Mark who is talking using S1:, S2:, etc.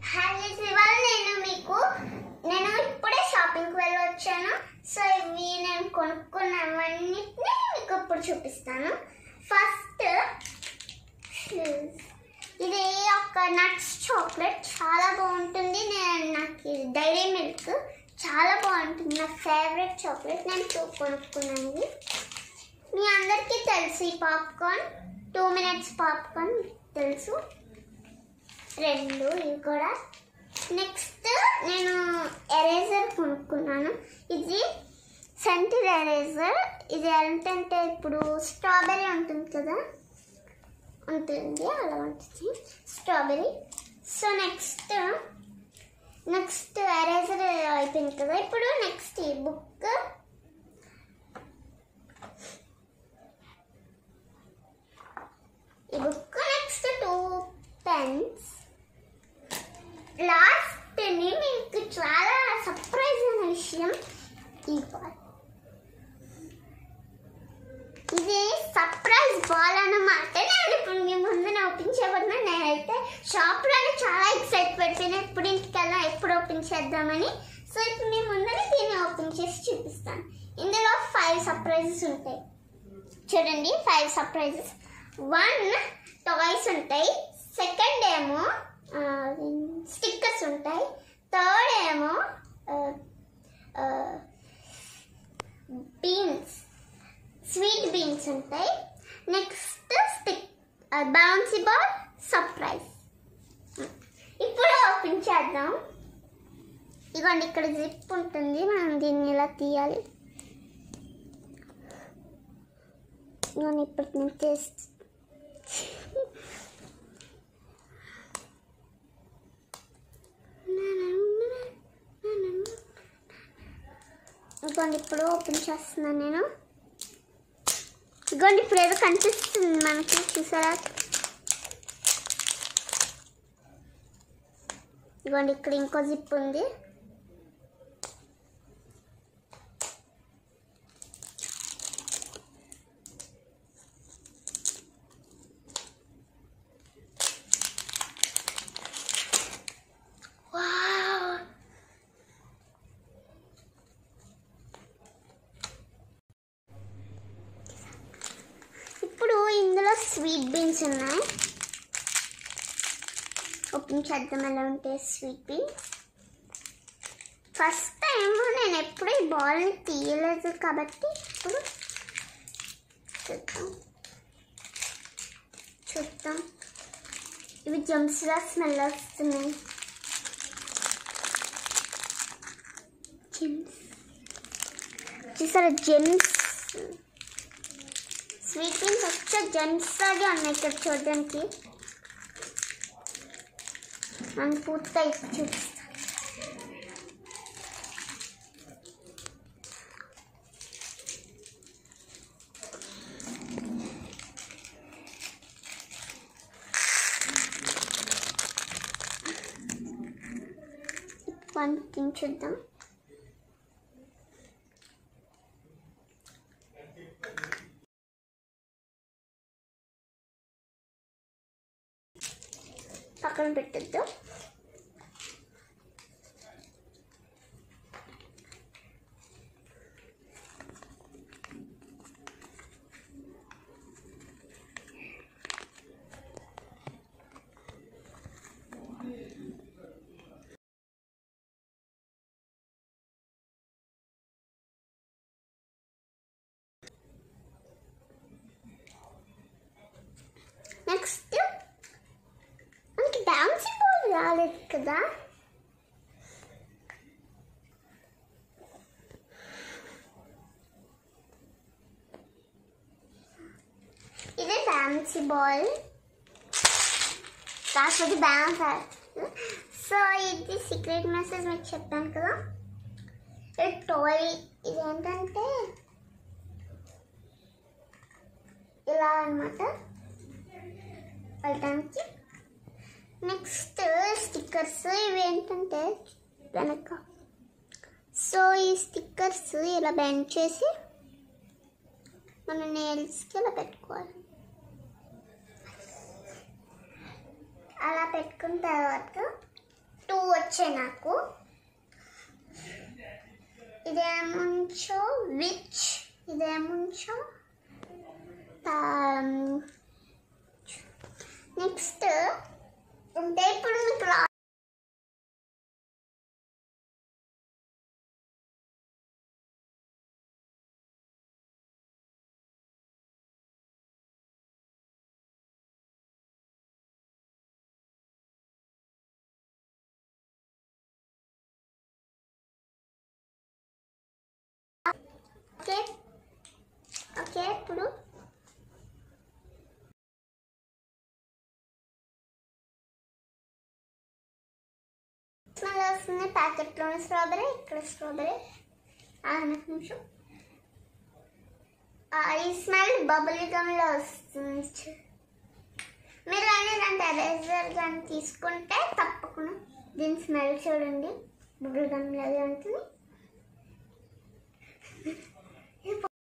S1: Hi ఇవాళ నేను ఇప్పుడే షాపింగ్కి వెళ్ళి వచ్చాను. సో ఇవి నేను కొనుక్కున్నవన్నిటిని మీకు ఇప్పుడు చూపిస్తాను. ఫస్ట్ ఇది ఒక నట్స్ చాక్లెట్, చాలా బాగుంటుంది. నాకు డైరీ మిల్క్ చాలా బాగుంటుంది, నా ఫేవరెట్ చాక్లెట్. నేను 2 కొనుక్కున్నాను. మీ అందరికీ తెలుసు ఈ పాప్కార్న్, 2 minutes పాప్కార్న్ తెలుసు. 2 ఇవి కూడా. నెక్స్ట్ నేను ఎరేజర్ కొనుక్కున్నాను. ఇది సెంటర్ ఎరేజర్. ఇది ఏంటంటే ఇప్పుడు స్ట్రాబెర్రీ ఉంటుంది కదా, ఉంటుంది అలా ఉంటుంది స్ట్రాబెర్రీ. సో నెక్స్ట్ ఎరేజర్ అయిపోయింది కదా. ఇప్పుడు నెక్స్ట్ ఈ బుక్. Next 2 pens. లాస్ట్ మీకు చాలా సర్ప్రైజ్ అయిన విషయం, ఇది సర్ప్రైజ్ బాల్ అన్నమాట. నేను ఇప్పుడు మీ ముందున ఓపెన్ చేయబోతున్నా. నేనైతే షాప్లోనే చాలా ఎక్సైట్ పడిపోయినా ఎప్పుడు ఇంటికెళ్ళా, ఎప్పుడు ఓపెన్ చేద్దామని. సో ఇప్పుడు మీ ముందున దీన్ని ఓపెన్ చేసి చూపిస్తాను. ఇందులో 5 సర్ప్రైజెస్ ఉంటాయి. చూడండి, 5 సర్ప్రైజెస్. 1 టాయ్స్ ఉంటాయి, సెకండ్ ఏమో స్టిక్కర్స్ ఉంటాయి, థర్డ్ ఏమో బీన్స్, స్వీట్ బీన్స్ ఉంటాయి. Next bouncy ball surprise. ఇప్పుడు ఓపెన్ చేద్దాం. ఇదిగోండి, ఇక్కడ జిప్ ఉంటుంది, మనం దీన్ని ఇలా తీయాలి. ఇదిగోండి, ఇప్పుడు నేను టేస్ట్ ఇదిగోండి, ఇప్పుడు ఓపెన్ చేస్తున్నాను నేను. ఇదిగోండి, ఇప్పుడు ఏదో కనిపిస్తుంది మనకి, చూసారా? ఇదిగోండి, ఇక్కడ ఇంకో జిప్ ఉంది. ఇందులో స్వీట్ బీన్స్ ఉన్నాయి. ఓపెన్ చేద్దాం ఎలా ఉంటాయి స్వీట్ బీన్స్. ఫస్ట్ టైం నేను ఎప్పుడు ఈ బాల్ని తీయలేదు కాబట్టి ఇప్పుడు చూద్దాం. ఇవి జమ్స్లా స్మెల్ వస్తున్నాయి. చూసారా, జెమ్స్ స్వీట్ బీన్స్ వచ్చే జెమ్స్ లాగే ఉన్నాయి ఇక్కడ చూడడానికి. మనం పూర్తిగా ఇప్పుడు చూపిస్తాం. వన్ థింగ్ చూద్దాం. పక్కన పెట్టద్దు. నెక్స్ట్ మనకి బౌన్సీ బాల్ రాలేదు కదా. ఇదే బౌన్సీ బాల్, కాకపోతే బౌన్స్. సో ఇది సీక్రెట్ మెసేజ్ మీకు చెప్పాను కదా. ఇది టాయ్. ఇదేంటంటే ఇలా అన్నమాట వెళ్ళడానికి. Next stickers. ఇవి ఏంటంటే వెనక. సో ఈ స్టిక్కర్స్ ఇలా బెండ్ చేసి మన నెయిల్స్కి ఇలా పెట్టుకోవాలి. అలా పెట్టుకున్న తర్వాత వచ్చాయి నాకు. ఇదేముంచో విచ్, ఇదేముంచో నెక్స్ట్ అంటే ఇప్పుడు మీకు ఓకే ఓకే ఇప్పుడు స్మెల్ వస్తుంది. ప్యాకెట్లోని స్ట్రాబెరీ, ఇక్కడ స్ట్రాబెరీ. నిమిషం, ఈ స్మెల్ బబుల్ గమ్లో వస్తుంది. మీరు కానీ దాంట్లో ఎరేజర్ కానీ తీసుకుంటే తప్పకుండా దీని స్మెల్ చూడండి, బబుల్ గమ్ లాగే ఉంటుంది.